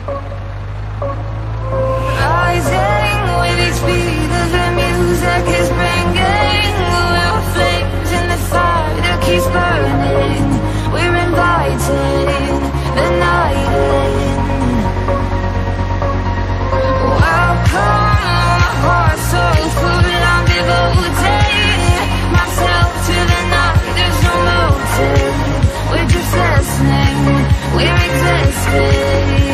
Rising with each beat of the music is bringing little flames in the fire that keeps burning. We're inviting the night in. Welcome, my heart so full, I'm devoting myself to the night. There's no motive, we're just listening, we're existing.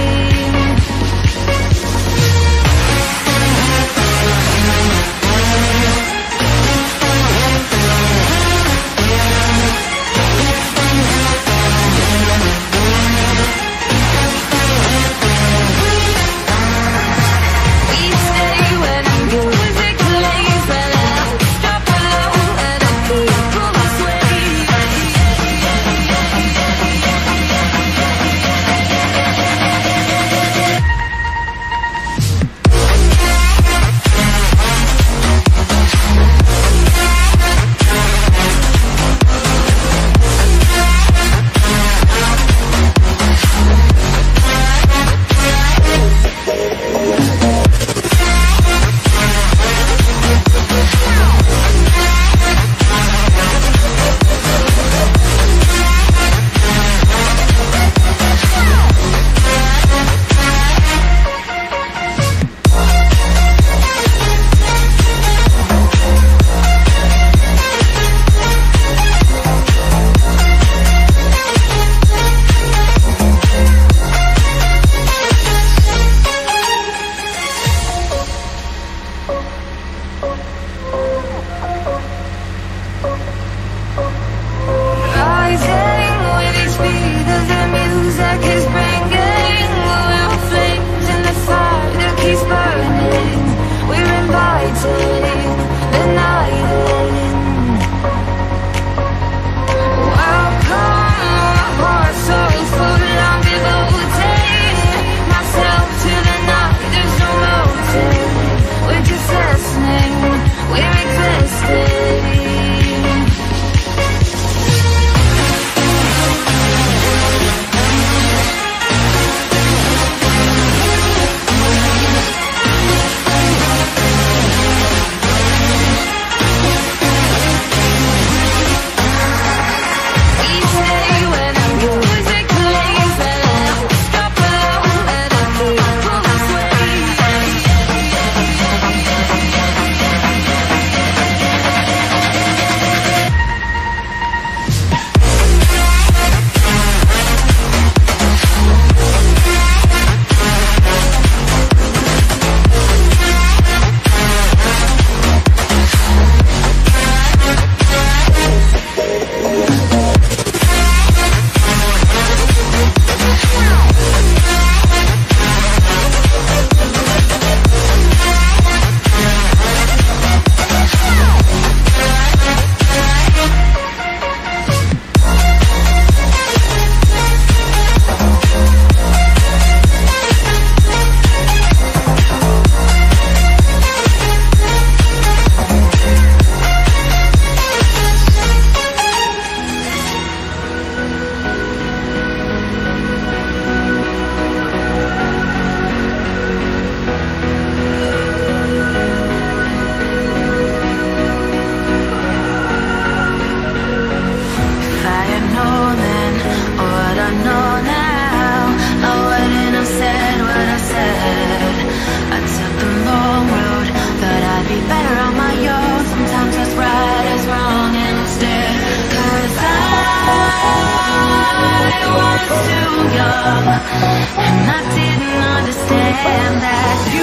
And I didn't understand that you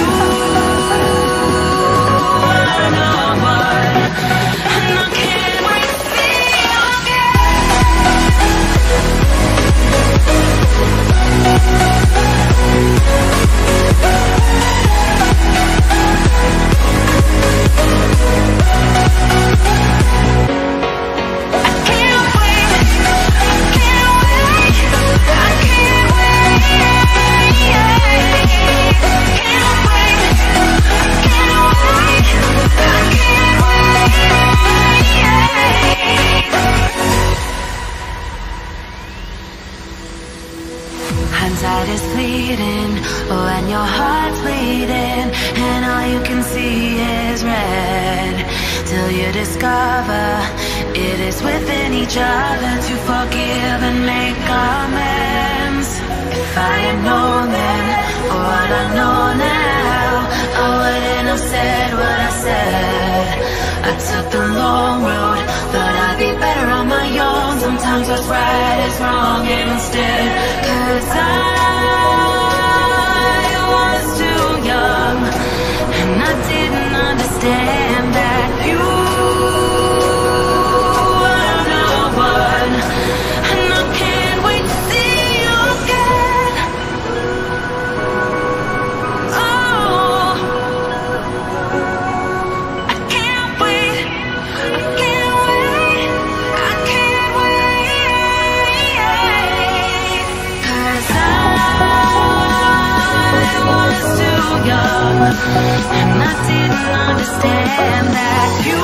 are not one, and I can't wait to see you again. beating, when your heart's bleeding, and all you can see is red, till you discover it is within each other to forgive and make amends. If I had known then what I know now, I wouldn't have said what I said. I took the long road, thought I'd be better on my own. Sometimes what's right is wrong instead, 'cause I was too young, and I didn't understand that you were the one. And I can't wait to see you again. Oh, I can't wait, I can't wait, I can't wait, 'cause I was too young, and I didn't understand that you